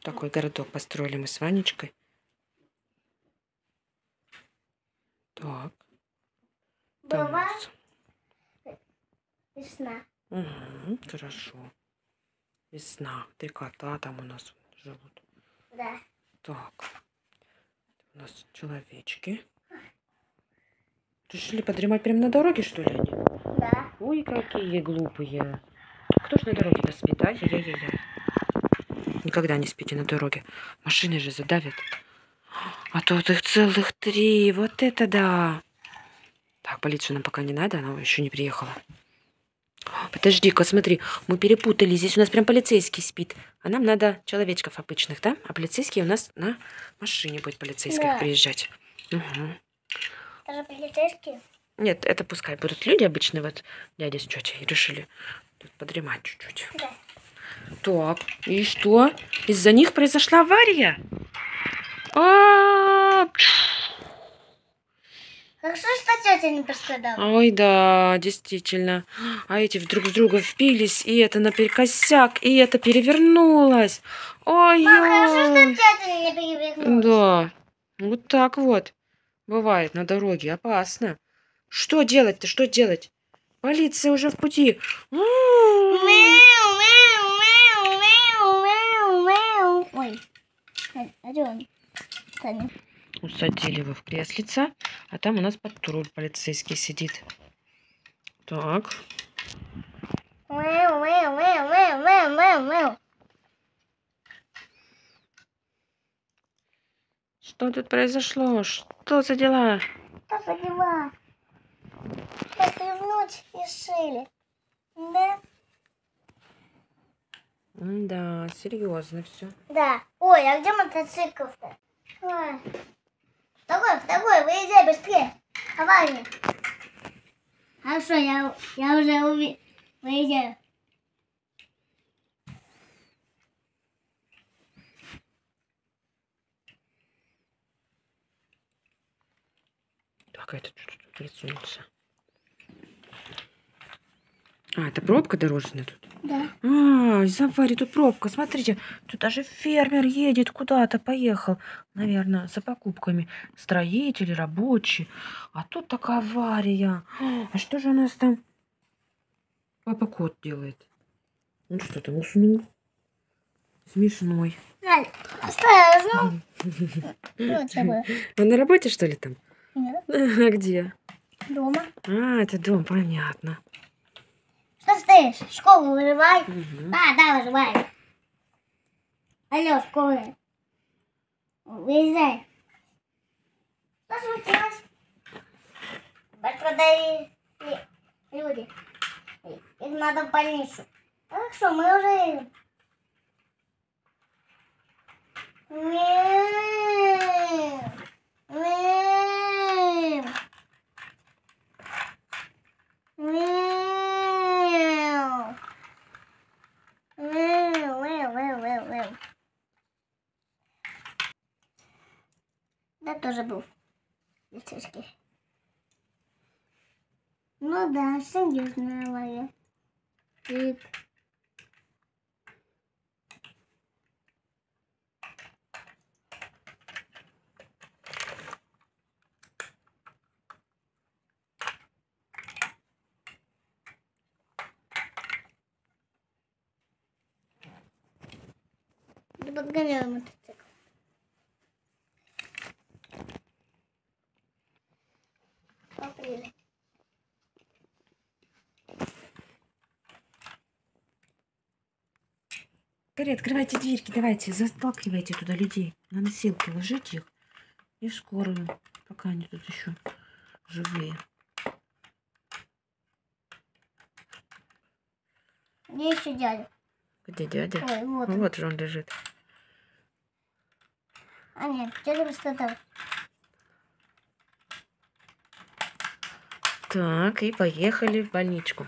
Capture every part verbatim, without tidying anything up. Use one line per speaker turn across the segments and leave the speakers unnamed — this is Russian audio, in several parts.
такой городок построили мы с Ванечкой. Так. Там у нас...
Весна.
Угу, хорошо. Весна. Три кота там у нас живут.
Да.
Так. У нас человечки. Решили подремать прямо на дороге, что ли, они?
Да.
Ой, какие глупые. Кто ж на дороге-то спит, а? Я-я-я. Никогда не спите на дороге. Машины же задавят. А тут их целых три. Вот это да. Так, полицию нам пока не надо, она еще не приехала. Подожди-ка, смотри, мы перепутали. Здесь у нас прям полицейский спит. А нам надо человечков обычных, да? А полицейский у нас на машине будет полицейский
Да.
приезжать. Угу.
Это полицейские?
Нет, это пускай будут люди обычные. Вот дядя с тетей решили тут подремать чуть-чуть.
Да.
Так, и что? Из-за них произошла авария? А-а-а!
Хорошо, что тетя не пострадала.
Ой, да, действительно. А эти вдруг в друга впились, и это наперекосяк, и это перевернулось. Ой,
Мам, хорошо, что тетя не перевернулась.
да, вот так вот. Бывает на дороге, опасно. Что делать-то, что делать? Полиция уже в пути.
Мяу, мяу, мяу, мяу, мяу, мяу. Ой, а где он? Саня.
Усадили его в креслице, а там у нас патруль полицейский сидит. Так.
Мяу, мяу, мяу, мяу, мяу, мяу, мяу.
Что тут произошло? Что за дела?
Что за дела? Повернуть решили. Да?
Да, серьезно все.
Да. Ой, а где мотоцикл-то? Ой. Второй, второй, выезжай быстрее. Авария. Хорошо, я, я уже уви... выезжаю.
Так, это что-то присунулся. А, это пробка дорожная тут?
Да.
А, из-за аварии тут пробка. Смотрите, тут даже фермер едет куда-то, поехал, наверное, за покупками. Строители, рабочие. А тут такая авария. А что же у нас там папа кот делает? Он что там, уснул? Смешной.
Ай, осторожно. Вот такое.
Он на работе, что ли, там?
Нет.
А где?
Дома.
А, это дом, понятно.
Что стоишь? Школу вызывай.
Угу.
А, да, вызывай. Алло, школа. Выезжай. Что случилось? Продали люди. Их надо в больницу. Хорошо, мы уже едем. Мяу. Мяу. Мяу. Мяу, мяу, мяу, мяу, мяу. Да, тоже был полицейский. Ну да, серьезная авария. Тик. Да подгоняю мотоцикл. Апрель.
Скорее, открывайте дверьки, давайте, заталкивайте туда людей. На носилки ложите их и в скорую, пока они тут еще живые.
Где еще дядя?
Где дядя?
Ой, вот он.
Вот же он лежит.
А нет, дядя пострадал.
Так, и поехали в больничку.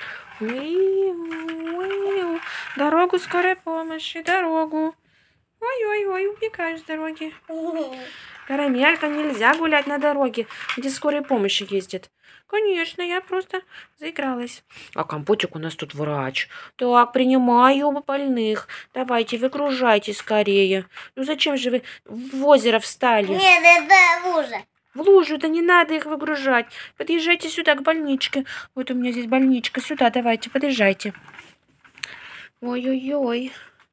Дорогу скорой помощи, дорогу. Ой-ой-ой, убегаешь с дороги. Карамелька, нельзя гулять на дороге, где скорой помощи ездит. Конечно, я просто заигралась. А компотик у нас тут врач. Так, принимаю больных. Давайте, выгружайте скорее. Ну зачем же вы в озеро встали?
Нет, это лужа.
В лужу, да не надо их выгружать. Подъезжайте сюда, к больничке. Вот у меня здесь больничка. Сюда давайте, подъезжайте. Ой-ой-ой.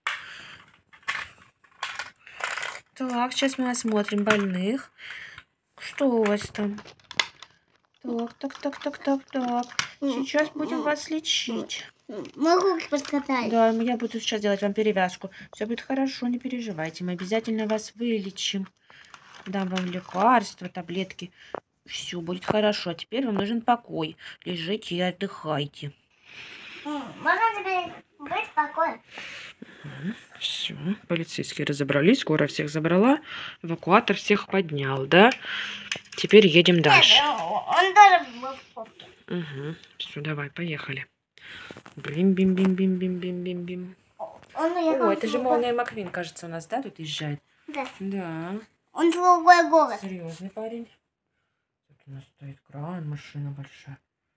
Так, сейчас мы осмотрим больных. Что у вас там? Так, так, так, так, так, так. Сейчас будем вас лечить.
Могу подкатать.
Да, я буду сейчас делать вам перевязку. Все будет хорошо, не переживайте. Мы обязательно вас вылечим. Дам вам лекарства, таблетки. Все будет хорошо. А теперь вам нужен покой. Лежите и отдыхайте.
Можно тебе быть спокойно?
Все, полицейские разобрались, скоро всех забрала, эвакуатор всех поднял, да? Теперь едем дальше.
Нет, он тоже был в попке.
Угу. Все, давай, поехали. Бим-бим-бим-бим-бим-бим-бим-бим.
Он уехал.
О, это же Молния Маквин, кажется, у нас, да, тут езжает?
Да.
Да.
Он в другой город.
Серьезный парень. Тут у нас стоит кран, машина большая.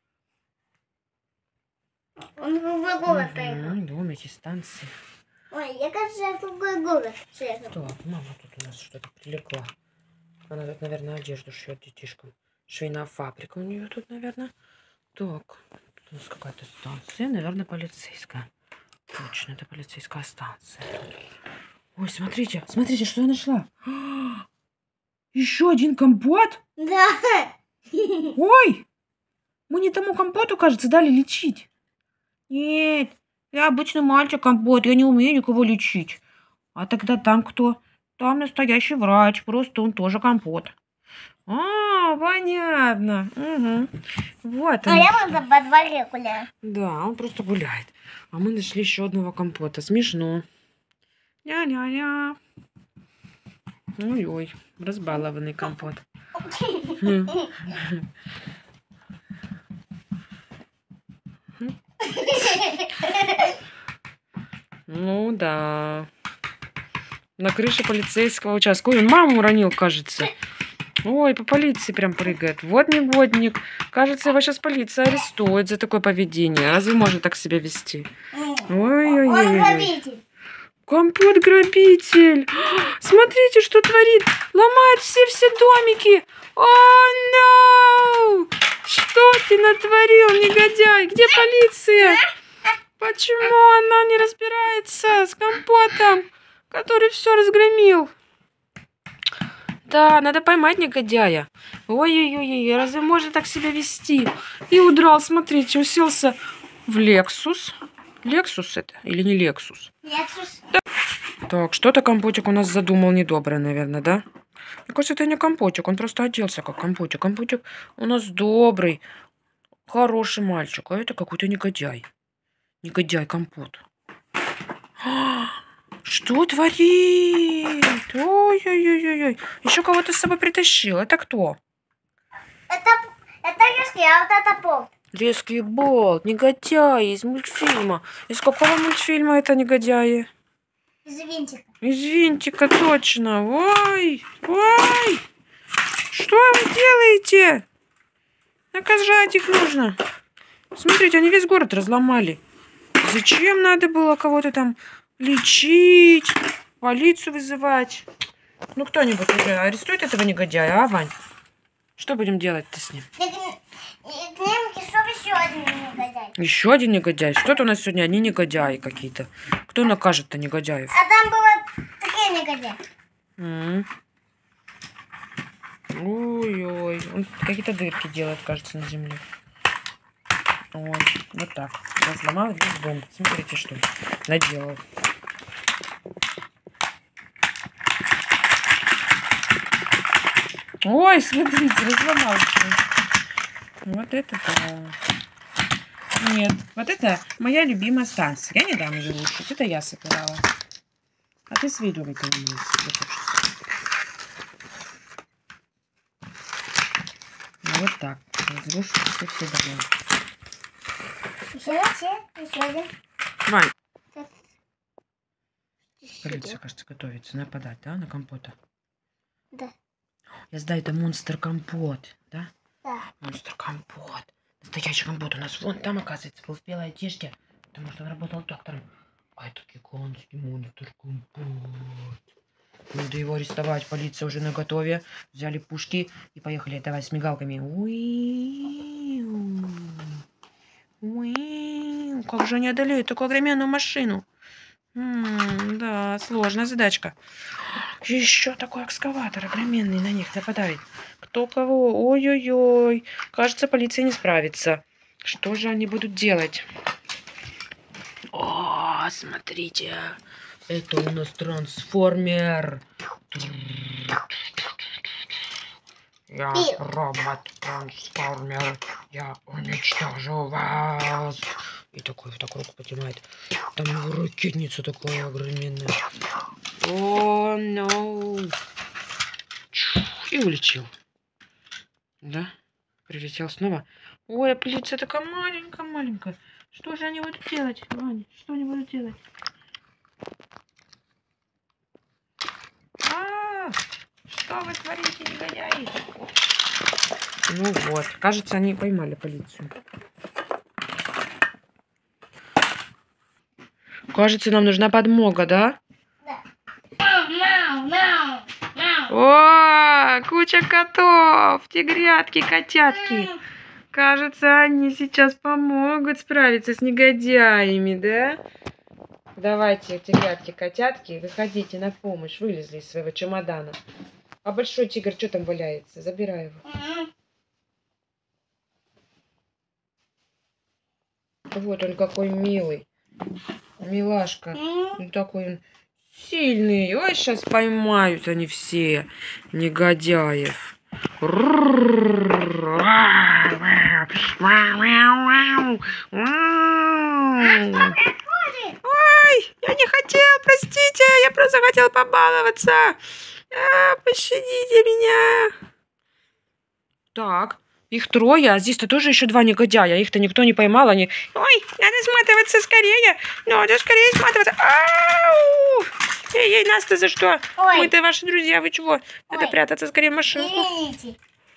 Он в другой город поехал.
Угу, домики, станции.
Ой, я, кажется, в другой город поехал.
Так, мама тут у нас что-то прилегла. Она тут, наверное, одежду шьет детишкам. Швейная фабрика у нее тут, наверное. Так, тут у нас какая-то станция, наверное, полицейская. Точно, это полицейская станция. Ой, смотрите, смотрите, что я нашла. Еще один компот?
Да.
Ой, мы не тому компоту, кажется, дали лечить. Нет, я обычный мальчик компот, я не умею никого лечить. А тогда там кто? Там настоящий врач, просто он тоже компот. А, понятно. Угу. Вот он.
А я вот во дворе гуляю.
Да, он просто гуляет. А мы нашли еще одного компота. Смешно. Ля-ля-ля. Ой-ой, разбалованный компот. Ну да. На крыше полицейского участка. Ой, он маму уронил, кажется. Ой, по полиции прям прыгает. Вот негодник. Кажется, его сейчас полиция арестует за такое поведение. Разве можно так себя вести? Ой-ой-ой.
Он грабитель.
Компот-грабитель. Смотрите, что творит. Ломает все-все домики. О, no! Что ты натворил, негодяй? Где полиция? Почему она не разбирается с компотом, который все разгромил? Да, надо поймать негодяя. Ой-ой-ой, разве можно так себя вести? И удрал, смотрите, уселся в Лексус. Лексус это или не Лексус?
Лексус.
Да. Так, что-то компотик у нас задумал недоброе, наверное, да? Мне кажется, это не компотик, он просто оделся как компотик. Компотик у нас добрый, хороший мальчик, а это какой-то негодяй. Негодяй компот. Что творит? Ой-ой-ой-ой. Еще кого-то с собой притащил. Это кто?
Это, это резкий, а вот это болт.
Резкий болт. Негодяи из мультфильма. Из какого мультфильма это негодяи?
Из винтика.
Из винтика, точно. Ой, ой. Что вы делаете? Наказать их нужно. Смотрите, они весь город разломали. Зачем надо было кого-то там лечить, полицию вызывать? Ну, кто-нибудь уже арестует этого негодяя, а, Вань? Что будем делать-то с ним?
К ним пришел еще один негодяй.
Еще один негодяй? Что-то у нас сегодня одни негодяи какие-то. Кто накажет-то негодяев?
А там было такие негодяи.
М. Ой-ой. Он какие-то дырки делает, кажется, на земле. Ой, вот так. Разломал весь дом. Смотрите, что наделал. Ой, смотрите, разломал. Вот это да. Нет, вот это моя любимая станция. Я не дам ее рушить. Это я собирала. А ты с виду это не можешь. Вот так. Разрушить все, все дома.
Еще, еще, еще один.
Вань. Полиция, кажется, готовится нападать, да, на компота?
Да.
Я знаю, это монстр компот, да?
Да.
Монстр компот. Настоящий компот у нас вон там, оказывается, был в белой одежде, потому что он работал доктором. А это гигантский монстр компот. Надо его арестовать. Полиция уже наготове. Взяли пушки и поехали. Давай с мигалками. Уи. Уи. Как же они одолеют такую огроменную машину? М-м, да, сложная задачка. Еще такой экскаватор огроменный на них нападает. Кто кого? Ой-ой-ой. Кажется, полиция не справится. Что же они будут делать? О, смотрите. Это у нас трансформер. Я робот-трансформер. Я уничтожу вас. И такой вот так руку поднимает. Там его ракетница такая огроменная. О, no. И улетел. Да? Прилетел снова. Ой, а полиция такая маленькая-маленькая. Что же они будут делать, Ваня? Что они будут делать? А, что вы творите, негодяи? Ну вот, кажется, они поймали полицию. Кажется, нам нужна подмога, да?
Да.
О, куча котов, тигрятки, котятки. Кажется, они сейчас помогут справиться с негодяями, да? Давайте, тигрятки, котятки, выходите на помощь. Вылезли из своего чемодана. А большой тигр что там валяется? Забирай его. Вот он какой милый. Милашка. Он такой он сильный. Ой, сейчас поймают они все негодяев. Ой, я не хотел, простите, я просто хотел побаловаться. А, пощадите меня. Так, их трое, а здесь-то тоже еще два негодяя. Их-то никто не поймал, они... Ой, надо сматываться скорее. Надо скорее сматываться. Ау! Эй-ей, нас-то за что?
Ой.
Мы-то ваши друзья, вы чего? Надо
Ой.
прятаться скорее в машинку.
Извините.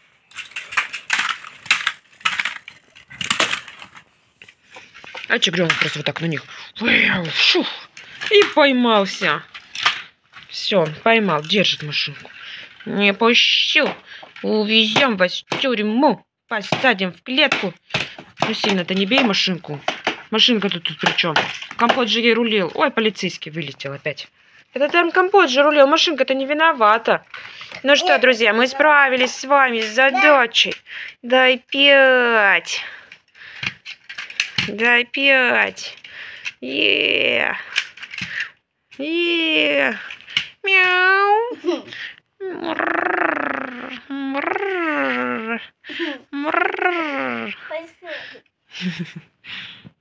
А тигренок просто вот так на них. Шух, и поймался. Все, поймал, держит машинку. Не пущу. Увезем вас в тюрьму. Посадим в клетку. Ну сильно-то не бей машинку. Машинка-то тут при чем? Компот же ей рулил. Ой, полицейский вылетел опять. Это там Компот же рулил. Машинка-то не виновата. Ну что, друзья, мы справились с вами с задачей. Дай пять. Дай пять. Е. Е. Мяу. Мрррр. Мрррр. Мрррр.
Спасибо.